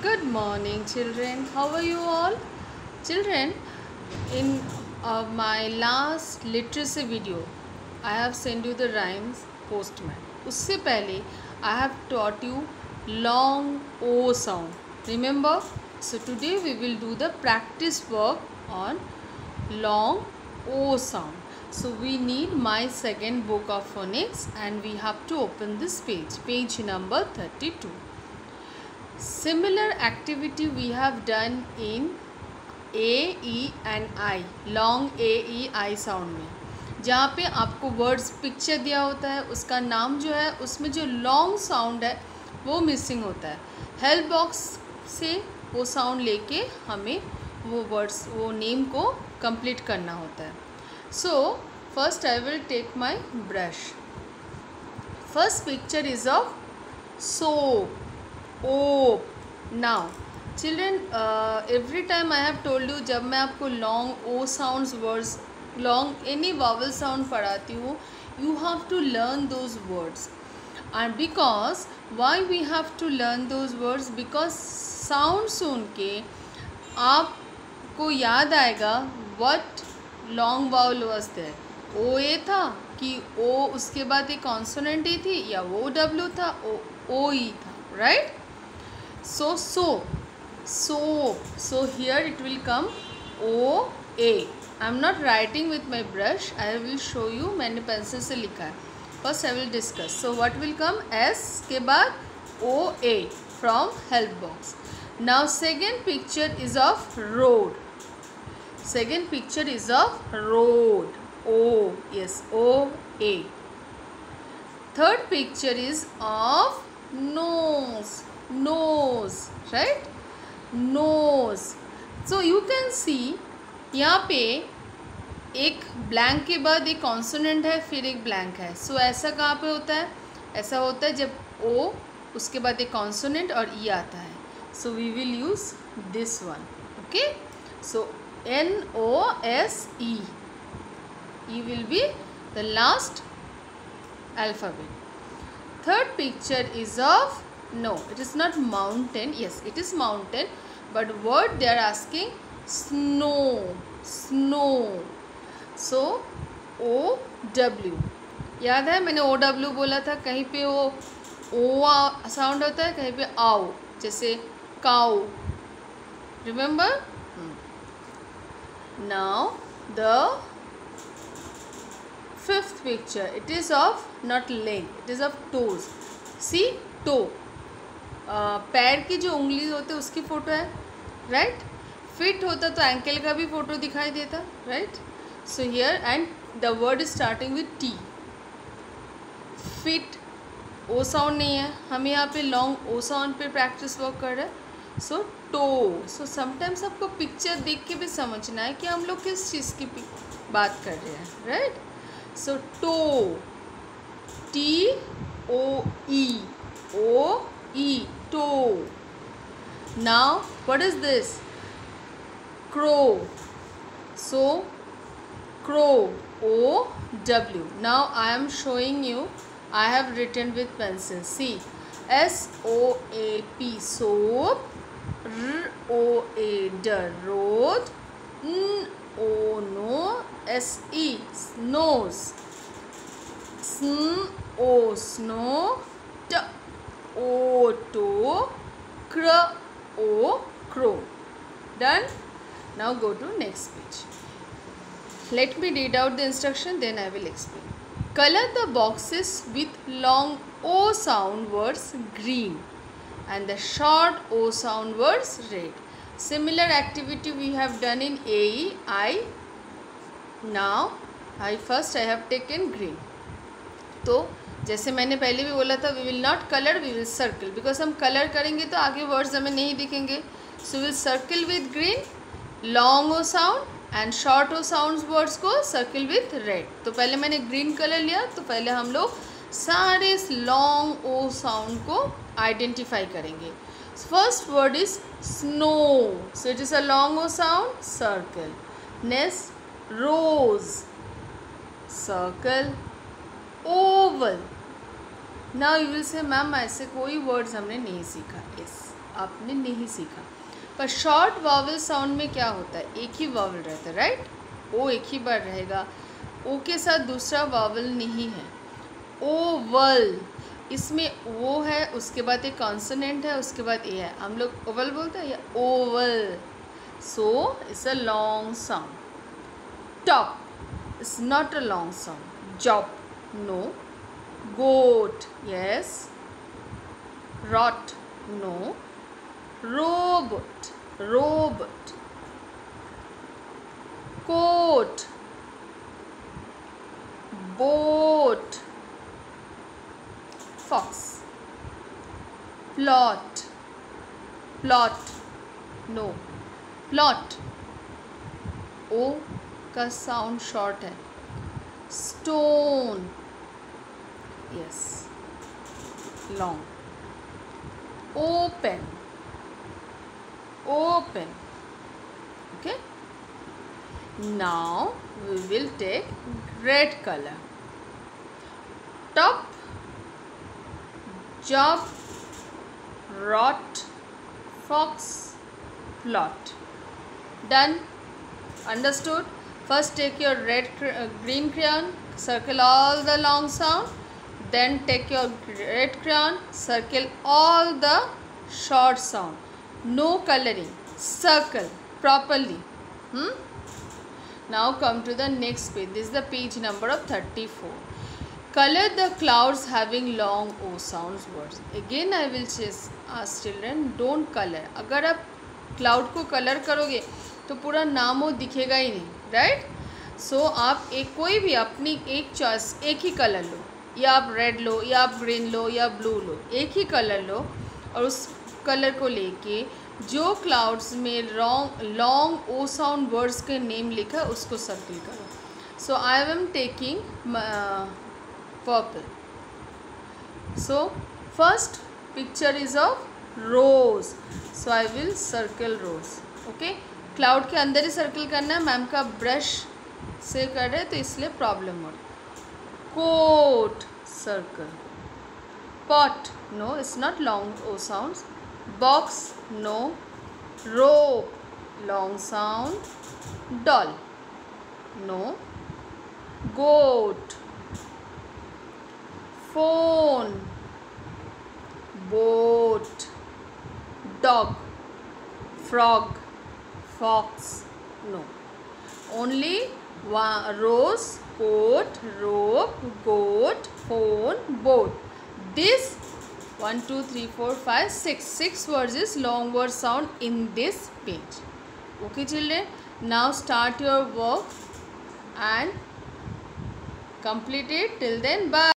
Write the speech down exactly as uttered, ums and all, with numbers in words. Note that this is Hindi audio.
Good morning, children. How are you all? Children, in uh, my last literacy video, I have sent you the rhymes postman. उससे पहले I have taught you long O sound. Remember? So today we will do the practice work on long O sound. So we need my second book of phonics and we have to open this page, page number thirty-two. Similar activity we have done in A, E and I, long A, E, I sound में, जहाँ पे आपको वर्ड्स पिक्चर दिया होता है, उसका नाम जो है उसमें जो लॉन्ग साउंड है वो मिसिंग होता है. हेल्प बॉक्स से वो साउंड लेके हमें वो वर्ड्स वो नेम को कंप्लीट करना होता है. So first I will take my brush. First picture is of soap. Oh now children, every time I have told you, जब मैं आपको long O sounds words long any vowel sound पढ़ाती हूँ, you have to learn those words. And because why we have to learn those words, because sound सुन के आपको याद आएगा what long vowel was there. O E था कि ओ उसके बाद एक कॉन्सोनेंट ई थी, या ओ डब्ल्यू था, ओ ओ ई था, right? So, so, so, so here it will come O, A. I am not writing with my brush. I will show you. मैंने पेंसिल से लिखा है. First I will discuss. So what will come? S के बाद O, A from help box. Now second picture is of road. Second picture is of road. O, yes, O, A. Third picture is of nose. Nose, right? Nose. So you can see यहाँ पे एक ब्लैंक के बाद एक कॉन्सोनेंट है, फिर एक ब्लैंक है. सो so, ऐसा कहाँ पे होता है? ऐसा होता है जब ओ उसके बाद एक कॉन्सोनेंट और ई आता है. So we will use this one. Okay, so N O S E, E will be the last alphabet. Third picture is of, no, it is not mountain. Yes, it is mountain, but word they are asking snow. Snow. So O W. याद है मैंने O W बोला था. कहीं पे वो O साउंड होता है, कहीं पे आओ, जैसे cow. Remember? Now the fifth picture. It is of not leg. It is of toes. See, toe. Uh, पैर की जो उंगली होते है उसकी फ़ोटो है, राइट? फिट होता तो एंकल का भी फ़ोटो दिखाई देता, right? So here and the word is starting with T. Fit O sound नहीं है, हम यहाँ पे लॉन्ग ओ साउंड पे प्रैक्टिस वर्क कर रहे हैं. So toe. सो समटाइम्स आपको पिक्चर देख के भी समझना है कि हम लोग किस चीज़ की बात कर रहे हैं, right? So toe, T O E, O E, toe. Now what is this? Crow. So crow, O W. Now I am showing you, I have written with pencil. See, S O A P, soap. R O A D, road. N O no, S E, nose. S O snow. T O toe, cr O crow. Done. Now go to next page. Let me read out the instruction, then I will explain. Color the boxes with long O sound words green and the short O sound words red. Similar activity we have done in A, E, I. Now I first I have taken green. तो जैसे मैंने पहले भी बोला था, we will not colour, we will circle, because हम कलर करेंगे तो आगे वर्ड्स हमें नहीं दिखेंगे. So will circle with green, long O sound and short O sound words को सर्कल विथ रेड. तो पहले मैंने ग्रीन कलर लिया, तो पहले हम लोग सारे लॉन्ग ओ साउंड को आइडेंटिफाई करेंगे. First word is snow. So it is a long O sound, circle. Next rose, circle. Oval. Now you will say ma'am ऐसे कोई वर्ड्स हमने नहीं सीखा. यस, आपने नहीं सीखा। पर शॉर्ट वावल साउंड में क्या होता है, एक ही वावल रहता है, राइट। ओ एक ही बार रहेगा, ओ के साथ दूसरा वावल नहीं है। ओवल, इसमें वो है, उसके बाद एक कॉन्सोनेंट है, उसके बाद ए है, हम लोग ओवल बोलते हैं या oval. So it's a long sound. Top it's not a long sound. Job, no. Goat, yes. Rot, no. Robot, robot. Coat, boat. Fox, plot, plot, no. Plot, O का साउंड शॉर्ट है। Stone, yes, long. Open, open. Okay, now we will take red color. Top, job, rot, fox, plot. Done, understood? First take your red uh, green crayon, circle all the long sound, then take your red crayon, circle all the short sound. No coloring, circle properly. Hmm? Now come to the next page. This is the page number of thirty-four. Color the clouds having long O sounds words. Again I will ask children, don't color. अगर आप cloud को color करोगे तो पूरा नाम वो दिखेगा ही नहीं, right? So आप एक कोई भी अपनी एक चॉइस, एक ही कलर लो, या आप रेड लो या आप ग्रीन लो या ब्लू लो, एक ही कलर लो और उस कलर को लेके जो क्लाउड्स में long long O sound words के नेम लिखा है उसको सर्किल करो. So I am taking purple. So first picture is of rose, so I will circle rose. Okay, cloud के अंदर ही सर्कल करना है, मैम का ब्रश से कर रहे तो इसलिए प्रॉब्लम हो रही. Coat circle. Pot no, it's not long O sounds. Box no. Rope long sound. Doll no. Goat. Phone. Boat. Dog. Frog. Fox no. Only one. Rose, coat, rope, goat, phone, boat. This one, two, three, four, five, six. Six words is long word sound in this page. Okay, children. Now start your work and complete it. Till then, bye.